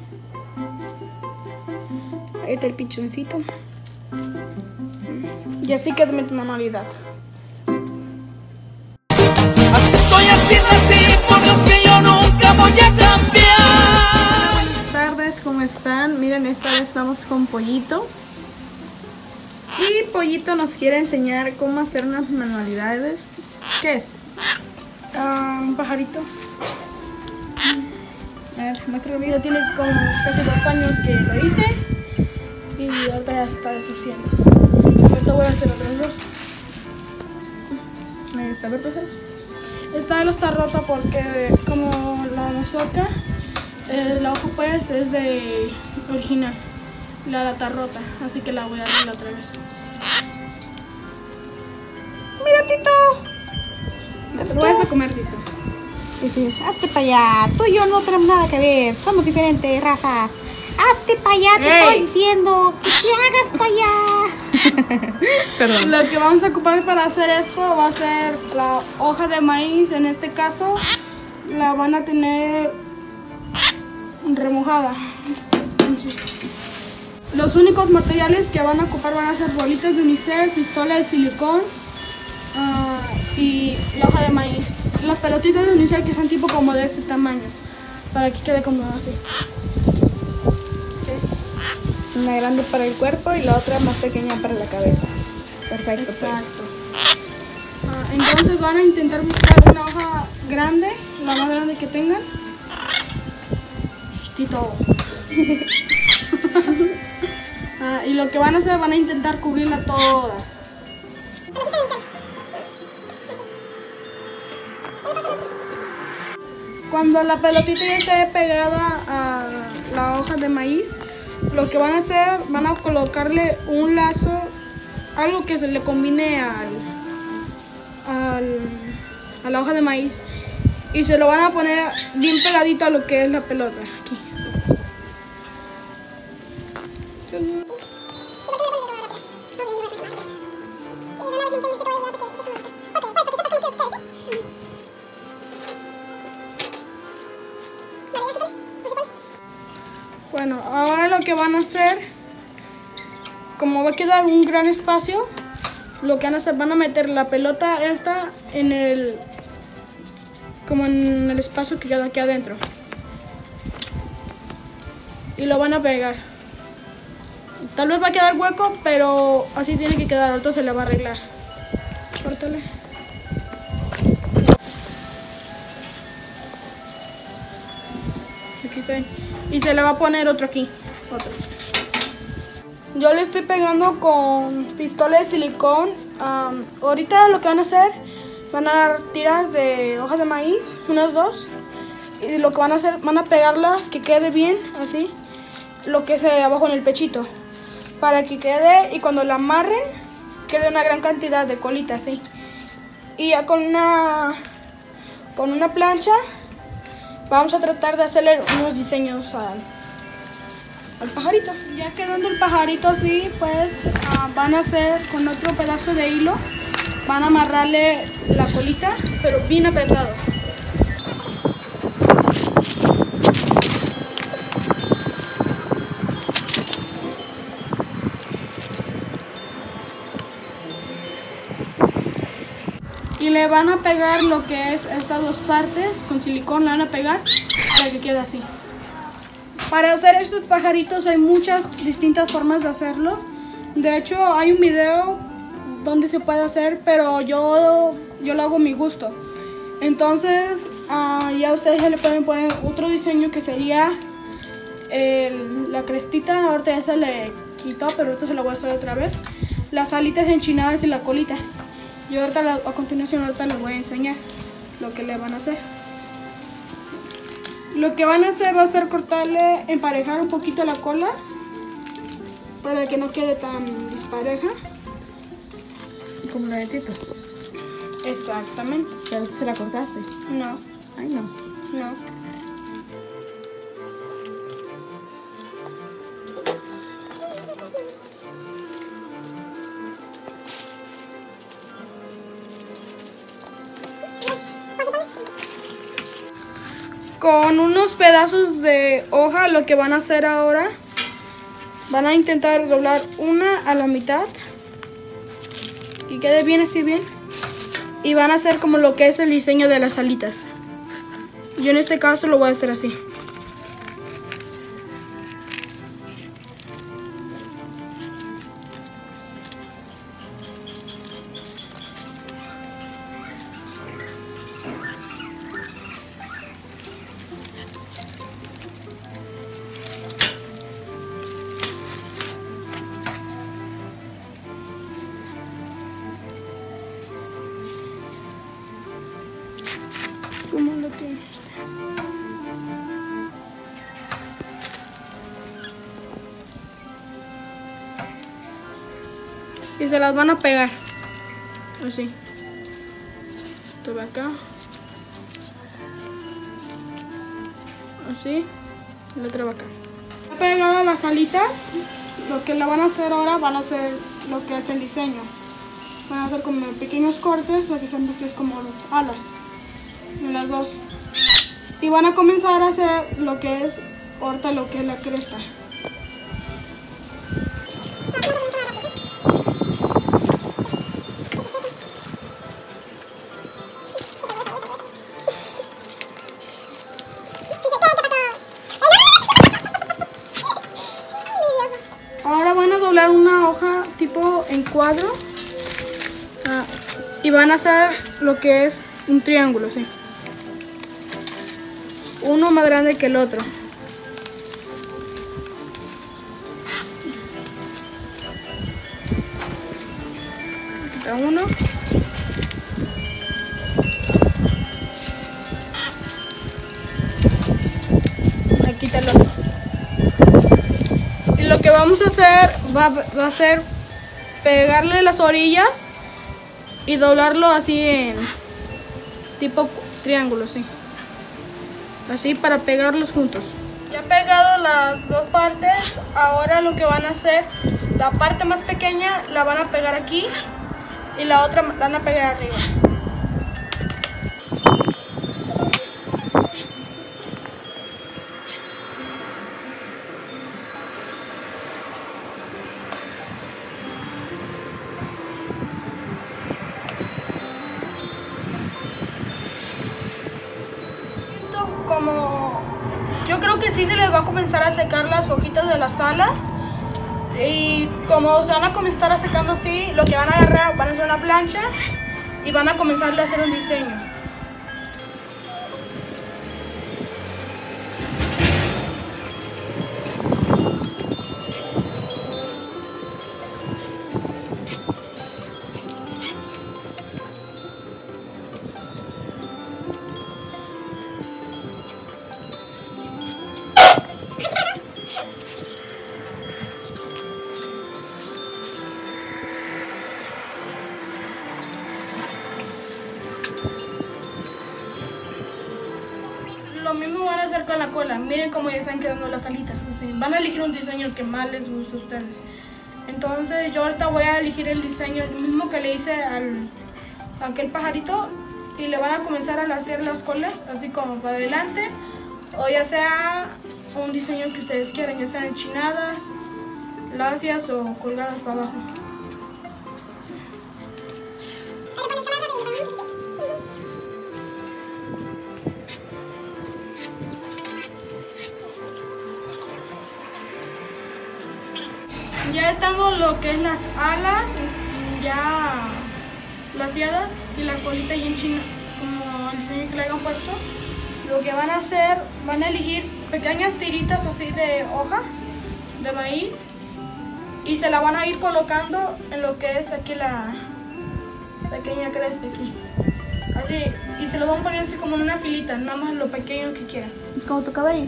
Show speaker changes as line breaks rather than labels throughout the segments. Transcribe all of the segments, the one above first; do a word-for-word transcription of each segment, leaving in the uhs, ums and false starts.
Ahí está el pichoncito. Y así queda mi manualidad.
Estoy haciendo así, por Dios que yo nunca voy a cambiar.
Buenas tardes, ¿cómo están? Miren, esta vez estamos con Pollito. Y Pollito nos quiere enseñar cómo hacer unas manualidades. ¿Qué es? Uh, un pajarito. A ver, muestra el video. Tiene como casi dos años que lo hice. Y ahorita ya está deshaciendo. Ahorita voy a hacer otros dos. ¿Me está bien, profesor? Esta vez está rota porque como la nosotras, eh, la hoja pues es de original. La lata rota, así que la voy a abrir otra vez. ¡Mira, Tito! Te lo vas a comer, Tito.
Sí, sí. Hazte para allá. Tú y yo no tenemos nada que ver. Somos diferentes razas. Hazte para allá, te
Ey.
estoy diciendo. Que te hagas para allá.
Perdón. Lo que vamos a ocupar para hacer esto va a ser la hoja de maíz. En este caso, la van a tener remojada. Los únicos materiales que van a ocupar van a ser bolitas de unicel, pistola de silicón uh, y la hoja de maíz. Las pelotitas de unicel que son tipo como de este tamaño, para que quede como así. Okay. Una grande para el cuerpo y la otra más pequeña para la cabeza. Perfecto. Exacto. Uh, entonces van a intentar buscar una hoja grande, la más grande que tengan. Tito. Ah, y lo que van a hacer, van a intentar cubrirla toda. Cuando la pelotita ya esté pegada a la hoja de maíz, lo que van a hacer, van a colocarle un lazo, algo que se le combine al, al, a la hoja de maíz, y se lo van a poner bien pegadito a lo que es la pelota. Aquí. Bueno, ahora lo que van a hacer, como va a quedar un gran espacio, lo que van a hacer, van a meter la pelota esta en el, como en el espacio que queda aquí adentro. Y lo van a pegar. Tal vez va a quedar hueco, pero así tiene que quedar, ahorita se le va a arreglar. Córtale. Aquí está. Y se le va a poner otro aquí, otro. Yo le estoy pegando con pistola de silicón. Um, ahorita lo que van a hacer, van a dar tiras de hojas de maíz, unas dos. Y lo que van a hacer, van a pegarlas que quede bien, así, lo que es abajo en el pechito. Para que quede, y cuando la amarren, quede una gran cantidad de colitas, ¿sí? Y ya con una, con una plancha, vamos a tratar de hacerle unos diseños al, al pajarito. Ya quedando el pajarito así, pues uh, van a hacer con otro pedazo de hilo, van a amarrarle la colita, pero bien apretado. Y le van a pegar lo que es estas dos partes, con silicón le van a pegar para que quede así. Para hacer estos pajaritos hay muchas distintas formas de hacerlo. De hecho hay un video donde se puede hacer, pero yo, yo lo hago a mi gusto. Entonces uh, ya ustedes ya le pueden poner otro diseño que sería el, la crestita. Ahorita ya se le quitó, pero ahorita se lo voy a hacer otra vez. Las alitas enchinadas y la colita. Yo ahorita a continuación ahorita les voy a enseñar lo que le van a hacer. Lo que van a hacer va a ser cortarle, emparejar un poquito la cola para que no quede tan dispareja.
Como la de Tito.
Exactamente.
¿Pero se la cortaste?
No.
Ay, no.
No. Con con unos pedazos de hoja lo que van a hacer ahora, van a intentar doblar una a la mitad y quede bien así bien, y van a hacer como lo que es el diseño de las alitas. Yo en este caso lo voy a hacer así. ¿Cómo lo tienes? Y se las van a pegar así. Esto va acá, así, y la otra va acá. Ya pegadas las alitas, lo que la van a hacer ahora van a hacer lo que es el diseño. Van a hacer como pequeños cortes, lo que son lo que es como las alas en las dos, y van a comenzar a hacer lo que es ahorita lo que es la cresta. Ahora van a doblar una hoja tipo en cuadro, ah, y van a hacer lo que es un triángulo, ¿sí? Uno más grande que el otro. Aquí está uno. Aquí está el otro. Y lo que vamos a hacer va, va a ser pegarle las orillas y doblarlo así en tipo triángulo, ¿sí? Así para pegarlos juntos. Ya pegado las dos partes, ahora lo que van a hacer, la parte más pequeña la van a pegar aquí y la otra la van a pegar arriba. Como yo creo que sí se les va a comenzar a secar las hojitas de las alas, y como se van a comenzar a secando así, lo que van a agarrar van a hacer una plancha y van a comenzar a hacer un diseño. Lo mismo van a hacer con la cola. Miren cómo ya están quedando las alitas. Así. Van a elegir un diseño que más les guste a ustedes. Entonces yo ahorita voy a elegir el diseño, el mismo que le hice al a aquel pajarito, y le van a comenzar a hacer las colas así como para adelante, o ya sea un diseño que ustedes quieran, ya sean enchinadas, lacias o colgadas para abajo. Ya estando lo que es las alas ya laciadas y la colita ya enchina, como el diseño que le hayan puesto, lo que van a hacer, van a elegir pequeñas tiritas así de hojas de maíz y se la van a ir colocando en lo que es aquí la pequeña cresta aquí. Así, y se lo van poniendo así como en una filita, nada más lo pequeño que quieran.
Como tu cabello.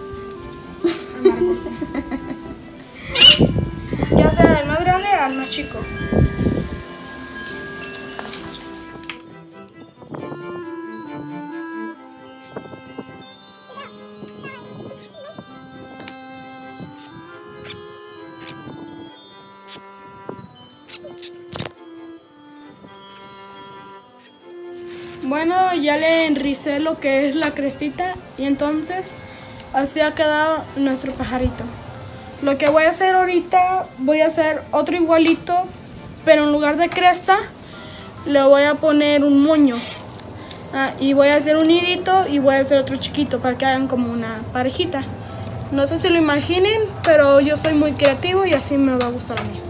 Ya sea del más grande al más chico. Bueno, ya le enricé lo que es la crestita y entonces así ha quedado nuestro pajarito. Lo que voy a hacer ahorita, voy a hacer otro igualito, pero en lugar de cresta le voy a poner un moño. Ah, y voy a hacer un nidito y voy a hacer otro chiquito para que hagan como una parejita. No sé si lo imaginen, pero yo soy muy creativo y así me va a gustar a mí.